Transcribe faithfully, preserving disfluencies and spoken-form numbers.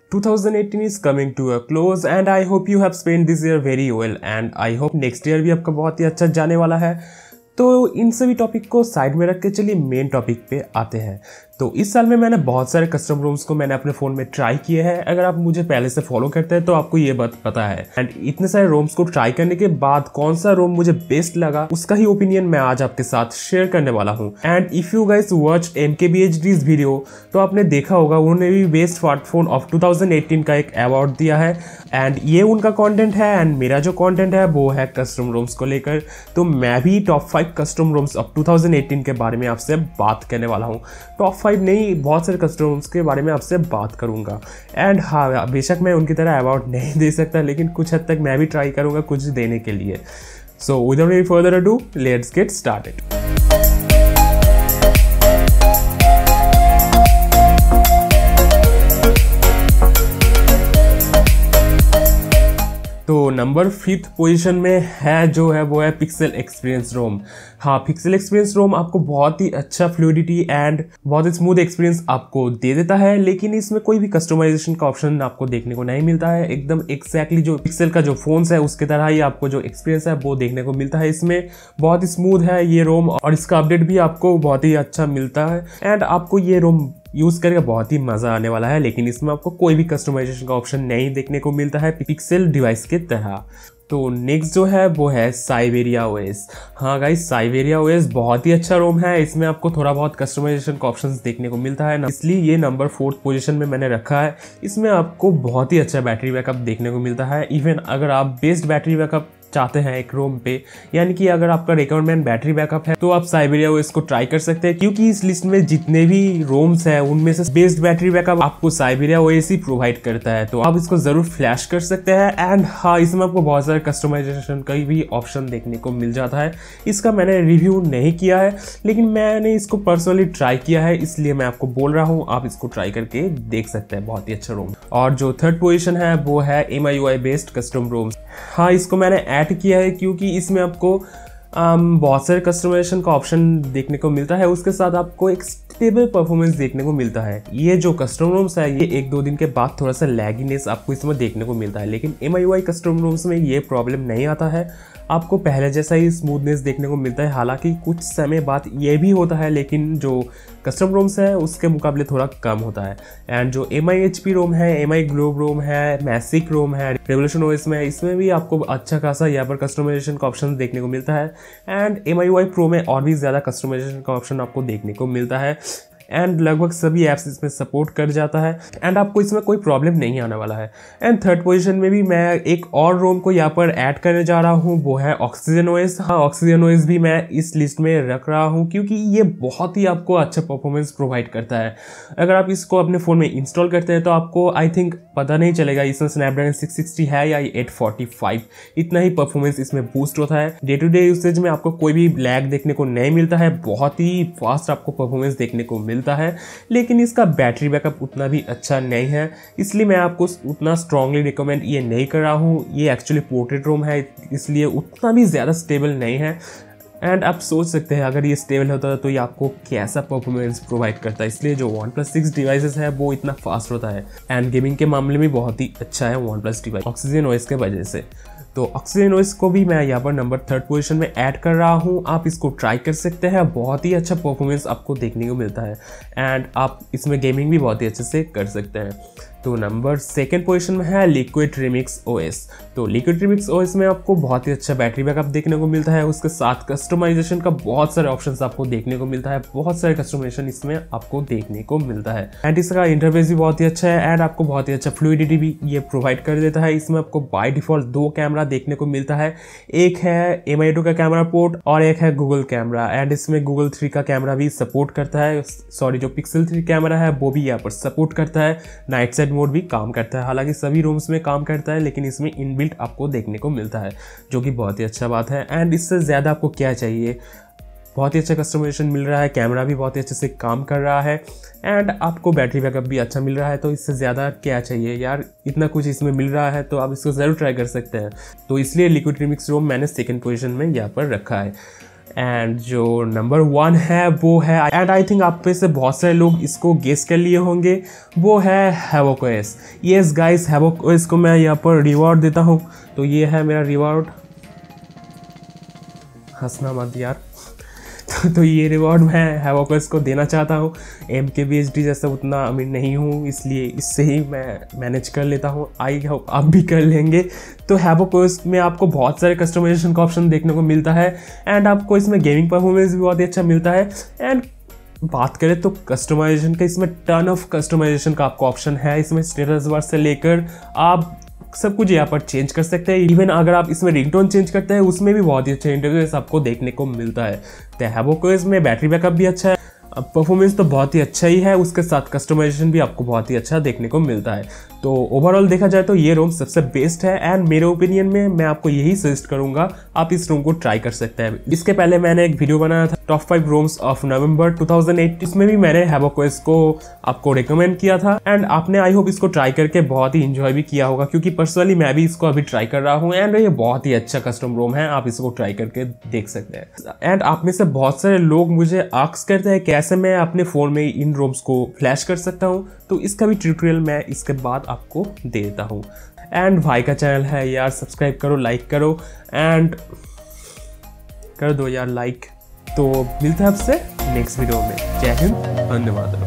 twenty eighteen is coming to a close and I hope you have spent this year very well and I hope next year भी आपका बहुत ही अच्छा जाने वाला है। तो इन सभी टॉपिक को साइड में रख के चलिए मेन टॉपिक पे आते हैं। तो इस साल में मैंने बहुत सारे कस्टम रोम्स को मैंने अपने फ़ोन में ट्राई किए हैं। अगर आप मुझे पहले से फॉलो करते हैं तो आपको ये बात पता है। एंड इतने सारे रोम्स को ट्राई करने के बाद कौन सा रोम मुझे बेस्ट लगा उसका ही ओपिनियन मैं आज आपके साथ शेयर करने वाला हूँ। And if you guys watch M K B H D's video तो आपने देखा होगा उन्होंने भी best smartphone of two thousand eighteen का एक अवार्ड दिया है। एंड ये उनका कॉन्टेंट है एंड मेरा जो कॉन्टेंट है वो है कस्टम रोम्स को लेकर। तो मैं भी top five custom ROMs of two thousand eighteen के बारे में आपसे बात करने वाला हूँ। टॉप फाइव नहीं, बहुत सारे कस्टम रोम्स के बारे में आपसे बात करूंगा। एंड हाँ, बेशक मैं उनकी तरह अवार्ड नहीं दे सकता लेकिन कुछ हद तक मैं भी ट्राई करूंगा कुछ देने के लिए। So without any further ado let's get started. तो नंबर फिफ्थ पोजीशन में है जो है वो है पिक्सल एक्सपीरियंस रोम। हाँ, पिक्सल एक्सपीरियंस रोम आपको बहुत ही अच्छा फ्लूइडिटी एंड बहुत ही स्मूथ एक्सपीरियंस आपको दे देता है, लेकिन इसमें कोई भी कस्टमाइजेशन का ऑप्शन आपको देखने को नहीं मिलता है। एकदम एक्जैक्टली जो पिक्सल का जो फोन्स है उसके तरह ही आपको जो एक्सपीरियंस है वो देखने को मिलता है। इसमें बहुत ही स्मूथ है ये रोम और इसका अपडेट भी आपको बहुत ही अच्छा मिलता है एंड आपको ये रोम यूज करके बहुत ही मजा आने वाला है। लेकिन इसमें आपको कोई भी कस्टमाइजेशन का ऑप्शन नहीं देखने को मिलता है पिक्सल डिवाइस के तरह। तो नेक्स्ट जो है वो है साइबेरिया ओएस। हाँ गाइस, साइबेरिया ओएस बहुत ही अच्छा रोम है। इसमें आपको थोड़ा बहुत कस्टमाइजेशन का ऑप्शंस देखने को मिलता है ना, इसलिए ये नंबर फोर्थ पोजीशन में मैंने रखा है। इसमें आपको बहुत ही अच्छा बैटरी बैकअप देखने को मिलता है। इवन अगर आप बेस्ट बैटरी बैकअप चाहते हैं एक रोम पे, यानी कि अगर आपका रिक्वायरमेंट बैटरी बैकअप है तो आप साइबेरिया ओएस को ट्राई कर सकते हैं, क्योंकि इस लिस्ट में जितने भी रोम्स हैं उनमें से बेस्ट बैटरी बैकअप आपको साइबेरिया ओएस ही प्रोवाइड करता है। तो आप इसको जरूर फ्लैश कर सकते हैं। एंड हाँ, इसमें आपको बहुत सारे कस्टमाइजेशन का भी ऑप्शन देखने को मिल जाता है। इसका मैंने रिव्यू नहीं किया है लेकिन मैंने इसको पर्सनली ट्राई किया है, इसलिए मैं आपको बोल रहा हूँ आप इसको ट्राई करके देख सकते हैं। बहुत ही अच्छा रोम। और जो थर्ड पोजिशन है वो है M I U I based custom ROMs. हाँ, इसको मैंने ऐड किया है क्योंकि इसमें आपको Um, बहुत सारे कस्टमाइजेशन का ऑप्शन देखने को मिलता है, उसके साथ आपको एक स्टेबल परफॉर्मेंस देखने को मिलता है। ये जो कस्टम रोम्स है ये एक दो दिन के बाद थोड़ा सा लैगीनेस आपको इसमें देखने को मिलता है, लेकिन M I U I custom ROMs में ये प्रॉब्लम नहीं आता है। आपको पहले जैसा ही स्मूथनेस देखने को मिलता है। हालांकि कुछ समय बाद ये भी होता है लेकिन जो कस्टम रोम्स है उसके मुकाबले थोड़ा कम होता है। एंड जो M I H P ROM है, एम आई ग्लोब रोम है, मैसिक रोम है, रेवोल्यूशन ओएस में, इसमें भी आपको अच्छा खासा यहाँ पर कस्टमाइजेशन का ऑप्शन देखने को मिलता है। And M I U I pro में और भी ज़्यादा कस्टमाइजेशन का ऑप्शन आपको देखने को मिलता है एंड लगभग सभी ऐप्स इसमें सपोर्ट कर जाता है एंड आपको इसमें कोई प्रॉब्लम नहीं आने वाला है। एंड थर्ड पोजीशन में भी मैं एक और रोम को यहाँ पर ऐड करने जा रहा हूँ, वो है ऑक्सीजन ओएस। हाँ, ऑक्सीजन ओएस भी मैं इस लिस्ट में रख रहा हूँ क्योंकि ये बहुत ही आपको अच्छा परफॉर्मेंस प्रोवाइड करता है। अगर आप इसको अपने फ़ोन में इंस्टॉल करते हैं तो आपको आई थिंक पता नहीं चलेगा इसमें स्नैपड्रैगन सिक्स सिक्सटी है या एट फोर्टी फाइव, इतना ही परफॉर्मेंस इसमें बूस्ट होता है। डे टू डे यूसेज में आपको कोई भी लैग देखने को नहीं मिलता है, बहुत ही फास्ट आपको परफॉर्मेंस देखने को मिलता है, लेकिन इसका बैटरी बैकअप उतना भी अच्छा नहीं है, इसलिए मैं आपको उतना स्ट्रांगली रिकमेंड ये नहीं कर रहा हूँ। ये एक्चुअली पोर्ट्रेट रोम है इसलिए उतना भी ज़्यादा स्टेबल नहीं है। एंड आप सोच सकते हैं अगर ये स्टेबल होता है तो ये आपको कैसा परफॉर्मेंस प्रोवाइड करता है, इसलिए जो वन प्लस सिक्स डिवाइसेस है वो इतना फास्ट होता है एंड गेमिंग के मामले में बहुत ही अच्छा है one plus device Oxygen OS के वजह से। तो ऑक्सीजन ओएस को भी मैं यहाँ पर नंबर थर्ड पोजीशन में ऐड कर रहा हूँ। आप इसको ट्राई कर सकते हैं, बहुत ही अच्छा परफॉर्मेंस आपको देखने को मिलता है एंड आप इसमें गेमिंग भी बहुत ही अच्छे से कर सकते हैं। तो नंबर सेकेंड पोजीशन में है लिक्विड रिमिक्स ओएस। तो लिक्विड रिमिक्स ओएस में आपको बहुत ही अच्छा बैटरी बैकअप देखने को मिलता है, उसके साथ कस्टमाइजेशन का बहुत सारे ऑप्शंस आपको देखने को मिलता है, बहुत सारे कस्टमाइजेशन इसमें आपको देखने को मिलता है एंड इसका इंटरफेस भी बहुत ही अच्छा है एंड आपको बहुत ही अच्छा फ्लूइडिटी भी ये प्रोवाइड कर देता है। इसमें आपको बाय डिफॉल्ट दो कैमरा देखने को मिलता है, एक है एम आई टू का कैमरा पोर्ट और एक है गूगल कैमरा एंड इसमें गूगल थ्री का कैमरा भी सपोर्ट करता है। सॉरी, जो पिक्सल थ्री कैमरा है वो भी यहाँ पर सपोर्ट करता है, नाइट साइड मोड भी काम करता है। हालांकि सभी रूम्स में काम करता है लेकिन इसमें इनबिल्ट आपको देखने को मिलता है, जो कि बहुत ही अच्छा बात है। एंड इससे ज़्यादा आपको क्या चाहिए, बहुत ही अच्छा कस्टमाइजेशन मिल रहा है, कैमरा भी बहुत ही अच्छे से काम कर रहा है एंड आपको बैटरी बैकअप भी अच्छा मिल रहा है। तो इससे ज़्यादा क्या चाहिए यार, इतना कुछ इसमें मिल रहा है तो आप इसको ज़रूर ट्राई कर सकते हैं। तो इसलिए लिक्विड रिमिक्स रोम मैंने सेकंड पोजीशन में यहाँ पर रखा है। एंड जो नंबर वन है वो है, एंड आई थिंक आप में से बहुत सारे लोग इसको गेस कर लिए होंगे, वो है Havoc OS. Yes guys, Havoc OS को मैं यहाँ पर रिवॉर्ड देता हूँ। तो ये है मेरा रिवॉर्ड, हंसना मत यार। तो, तो ये रिवॉर्ड मैं हैवोक ओएस को देना चाहता हूँ। M K B H D जैसा उतना अमीर नहीं हूँ, इसलिए इससे ही मैं मैनेज कर लेता हूँ। आई होप आप भी कर लेंगे। तो हैवोक ओएस में आपको बहुत सारे कस्टमाइजेशन का ऑप्शन देखने को मिलता है, एंड आपको इसमें गेमिंग परफॉर्मेंस भी बहुत ही अच्छा मिलता है। एंड बात करें तो कस्टमाइजेशन का, इसमें टन ऑफ कस्टमाइजेशन का आपको ऑप्शन है। इसमें स्टेटस बार से लेकर आप सब कुछ यहाँ पर चेंज कर सकते हैं। इवन अगर आप इसमें रिंगटोन चेंज करते हैं उसमें भी बहुत ही अच्छा इंटरफेस आपको देखने को मिलता है। तो हैवोक ओएस में बैटरी बैकअप भी अच्छा है, परफॉर्मेंस तो बहुत ही अच्छा ही है, उसके साथ कस्टमाइजेशन भी आपको बहुत ही अच्छा देखने को मिलता है। तो ओवरऑल देखा जाए तो ये रोम सबसे बेस्ट है, एंड मेरे ओपिनियन में मैं आपको यही सजेस्ट करूंगा, आप इस रोम को ट्राई कर सकते हैं। इसके पहले मैंने एक वीडियो बनाया था top five ROMs of November two thousand eight, इसमें भी मैंने हैवोक ओएस को आपको रिकमेंड किया था, एंड आपने आई होप इसको ट्राई करके बहुत ही इंजॉय भी किया होगा, क्योंकि पर्सनली मैं भी इसको अभी ट्राई कर रहा हूँ, एंड ये बहुत ही अच्छा कस्टम रोम है, आप इसको ट्राई करके देख सकते हैं। एंड आप में से बहुत सारे लोग मुझे आस्क करते हैं कैसे मैं अपने फोन में इन रोम्स को फ्लैश कर सकता हूँ, तो इसका भी ट्यूटोरियल मैं इसके बाद आपको दे देता हूँ। एंड भाई का चैनल है यार, सब्सक्राइब करो, लाइक करो, एंड कर दो यार लाइक। तो मिलते हैं आपसे नेक्स्ट वीडियो में। जय हिंद, धन्यवाद।